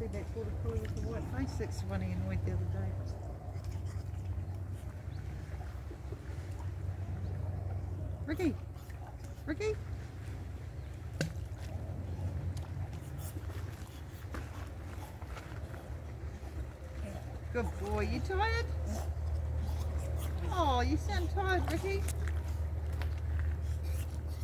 had that quarter collie with the white face. That's the one he annoyed the other day. Ricky! Ricky! Good boy. You tired? Oh, you sound tired, Ricky.